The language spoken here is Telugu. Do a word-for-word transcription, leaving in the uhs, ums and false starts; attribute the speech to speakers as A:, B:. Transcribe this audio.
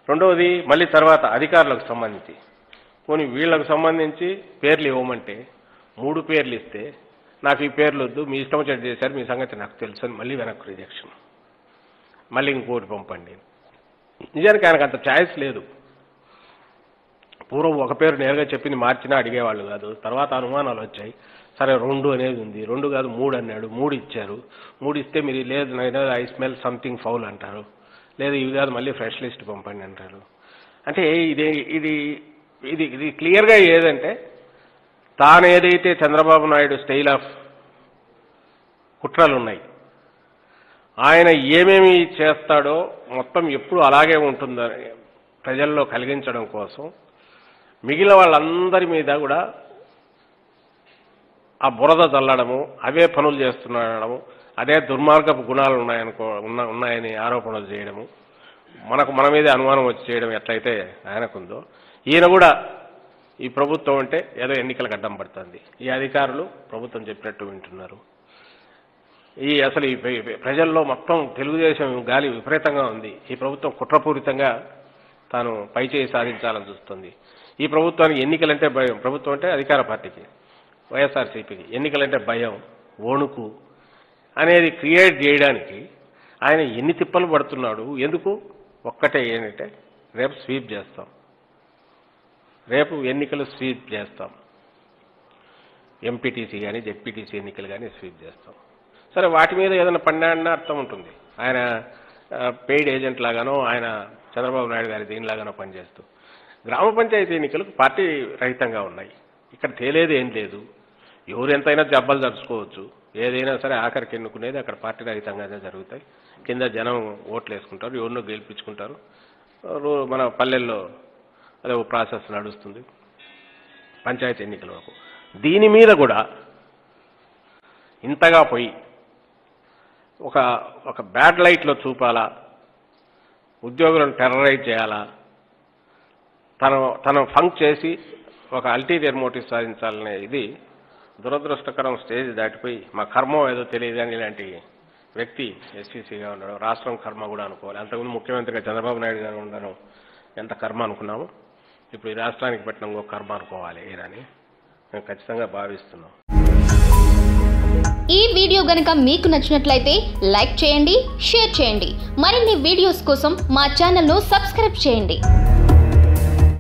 A: రెండవది మళ్ళీ తర్వాత అధికారులకు సంబంధించి పోనీ వీళ్ళకు సంబంధించి పేర్లు ఇవ్వమంటే మూడు పేర్లు ఇస్తే నాకు ఈ పేర్లు వద్దు, మీ ఇష్టం వచ్చేది చేశారు, మీ సంగతి నాకు తెలుసు అని మళ్ళీ వెనక్కి రిజెక్షన్, మళ్ళీ ఇంకోటి పంపండి. నిజానికి ఆయనకు అంత ఛాయిస్ లేదు. పూర్వం ఒక పేరు నేరుగా చెప్పింది మార్చినా అడిగేవాళ్ళు కాదు. తర్వాత అనుమానాలు వచ్చాయి. సరే రెండు అనేది ఉంది, రెండు కాదు మూడు అన్నాడు, మూడు ఇచ్చారు. మూడు ఇస్తే మీరు లేదు నైనా ఐ స్మెల్ సంథింగ్ ఫౌల్ అంటారు, లేదు ఇవి కాదు మళ్ళీ ఫ్రెష్ లిస్ట్ పంపండి అంటారు. అంటే ఇది ఇది ఇది ఇది క్లియర్గా ఏదంటే తాను ఏదైతే చంద్రబాబు నాయుడు స్టైల్ ఆఫ్ కుట్రలు ఉన్నాయి, ఆయన ఏమేమి చేస్తాడో మొత్తం ఎప్పుడు అలాగే ఉంటుందని ప్రజల్లో కలిగించడం కోసం మిగిలిన వాళ్ళందరి మీద కూడా ఆ బురద చల్లడము, అవే పనులు చేస్తున్నాడము, అదే దుర్మార్గపు గుణాలు ఉన్నాయనుకో ఉన్న ఉన్నాయని ఆరోపణలు చేయడము, మనకు మన మీదే అనుమానం వచ్చి చేయడం ఎట్లయితే ఆయనకుందో, ఈయన కూడా ఈ ప్రభుత్వం అంటే ఏదో ఎన్నికలకు అడ్డం పడుతుంది, ఈ అధికారులు ప్రభుత్వం చెప్పినట్టు వింటున్నారు. ఈ అసలు ఈ ప్రజల్లో మొత్తం తెలుగుదేశం గాలి విపరీతంగా ఉంది. ఈ ప్రభుత్వం కుట్రపూరితంగా తాను పైచేయి సాధించాలని చూస్తుంది. ఈ ప్రభుత్వానికి ఎన్నికలంటే భయం, ప్రభుత్వం అంటే అధికార పార్టీకి వైఎస్ఆర్సీపీకి ఎన్నికలంటే భయం, వణుకు అనేది క్రియేట్ చేయడానికి ఆయన ఎన్ని తిప్పలు పడుతున్నాడు. ఎందుకు? ఒక్కటే ఏంటంటే రేపు స్వీప్ చేస్తాం, రేపు ఎన్నికలు స్వీప్ చేస్తాం, ఎంపీటీసీ కానీ జెడ్పీటీసీ ఎన్నికలు కానీ స్వీప్ చేస్తాం. సరే వాటి మీద ఏదైనా పన్నాడినా అర్థం ఉంటుంది. ఆయన పెయిడ్ ఏజెంట్ లాగానో ఆయన చంద్రబాబు నాయుడు గారి దీనిలాగానో పనిచేస్తూ, గ్రామ పంచాయతీ ఎన్నికలకు పార్టీ రహితంగా ఉన్నాయి. ఇక్కడ తేలేది ఏం లేదు, ఎవరు ఎంతైనా జబ్బలు జరుచుకోవచ్చు, ఏదైనా సరే ఆఖరికి ఎన్నుకునేది అక్కడ పార్టీ రహితంగానే జరుగుతాయి. కింద జనం ఓట్లు వేసుకుంటారు, ఎవరినో గెలిపించుకుంటారు. మన పల్లెల్లో అదే ఒక ప్రాసెస్ నడుస్తుంది పంచాయతీ ఎన్నికల వరకు. దీని మీద కూడా ఇంతగా పోయి ఒక ఒక బ్యాడ్ లైట్లో చూపాలా, ఉద్యోగులను టెర్రరైజ్ చేయాలా, తన తన ఫంక్ చేసి ఒక అల్టీరియర్ మోటివ్ సాధించాలనే ఇది దురదృష్టకరం స్టేజ్ దాటిపోయి మా కర్మ ఏదో తెలియదు అని ఇలాంటి వ్యక్తి ఎస్సీసీగా ఉండడం రాష్ట్రం కర్మ కూడా అనుకోవాలి. అంతకుముందు ముఖ్యమంత్రిగా చంద్రబాబు నాయుడు గారు ఉండడం ఎంత కర్మ అనుకున్నాము, ఇప్పుడు ఈ రాష్ట్రానికి పెట్టిన ఇంకో కర్మ అనుకోవాలి అని మేము ఖచ్చితంగా భావిస్తున్నాం.
B: ఈ వీడియో గనుక మీకు నచ్చినట్లయితే లైక్ చేయండి, షేర్ చేయండి. మరిన్ని వీడియోస్ కోసం మా ఛానల్ను సబ్స్క్రైబ్ చేయండి.